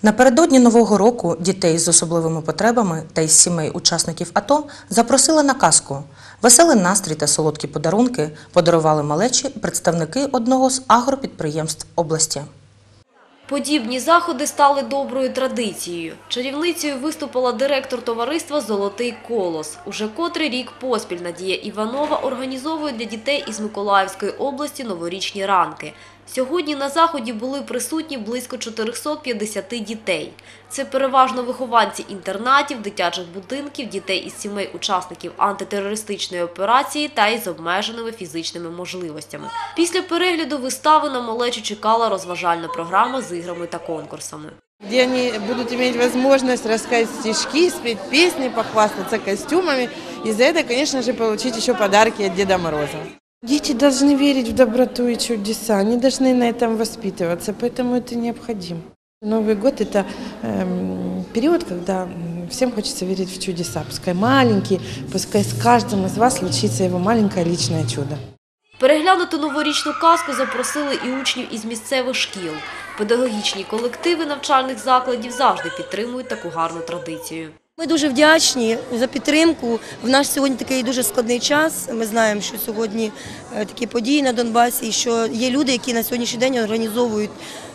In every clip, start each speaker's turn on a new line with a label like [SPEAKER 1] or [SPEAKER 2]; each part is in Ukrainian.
[SPEAKER 1] Напередодні Нового року дітей з особливими потребами та із сімей учасників АТО запросили на казку. Веселий настрій та солодкі подарунки подарували малечі представники одного з агропідприємств області.
[SPEAKER 2] Подібні заходи стали доброю традицією. Чарівницею виступила директор товариства «Золотий колос». Уже котрий рік поспіль Надія Іванова організовує для дітей із Миколаївської області новорічні ранки. Сьогодні на заході були присутні близько 450 дітей. Це переважно вихованці інтернатів, дитячих будинків, дітей із сімей учасників антитерористичної операції та із обмеженими фізичними можливостями. Після перегляду вистави на малечу чекала розважальна програма з іграми та конкурсами.
[SPEAKER 3] Где они будут иметь возможность рассказать стишки, спеть песни, похвастаться костюмами и за это, конечно же, получить еще подарки от Деда Мороза. Дети должны верить в доброту и чудеса, они должны на этом воспитываться, поэтому это необходимо. Новый год – это период, когда всем хочется верить в чудеса. Пускай маленький, пускай с каждым из вас случится его маленькое личное чудо.
[SPEAKER 2] Переглянути новорічну казку запросили і учнів із місцевих шкіл. Педагогічні колективи навчальних закладів завжди підтримують таку гарну традицію.
[SPEAKER 4] Ми дуже вдячні за підтримку. В наш сьогодні такий дуже складний час. Ми знаємо, що сьогодні такі події на Донбасі, і що є люди, які на сьогоднішній день організовують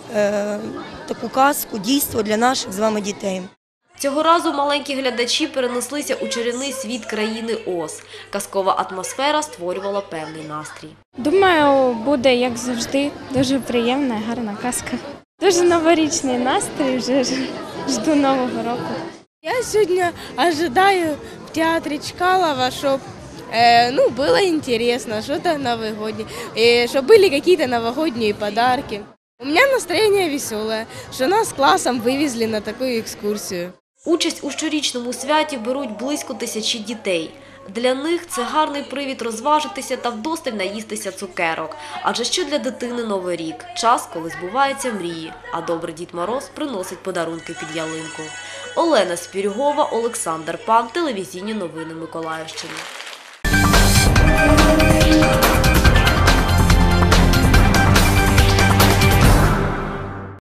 [SPEAKER 4] таку казку, дійство для наших з вами дітей.
[SPEAKER 2] Цього разу маленькі глядачі перенеслися у чарівний світ країни Оз. Казкова атмосфера створювала певний настрій.
[SPEAKER 5] Думаю, буде, як завжди, дуже приємна і гарна казка. Дуже новорічний настрій, вже жду Нового року.
[SPEAKER 6] Я сьогодні очікую в театрі Чкалова, щоб було цікаво, щось новогоднє, щоб були якісь новогодні подарки. У мене настроєння веселе, що нас класом вивезли на таку екскурсію.
[SPEAKER 2] Участь у щорічному святі беруть близько 1000 дітей. Для них це гарний привід розважитися та вдосталь наїстися цукерок. Адже що для дитини Новий рік – час, коли збуваються мрії, а добрий Дід Мороз приносить подарунки під ялинку. Олена Спірюгова, Олександр Пан, телевізійні новини Миколаївщини.